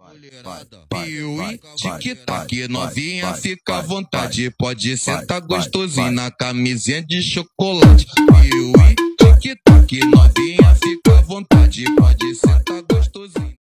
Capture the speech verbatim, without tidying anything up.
Piuí, tic-tac, novinha, fica à vontade. Pode sentar gostosinho na camisinha de chocolate. Piuí, tic-tac, novinha,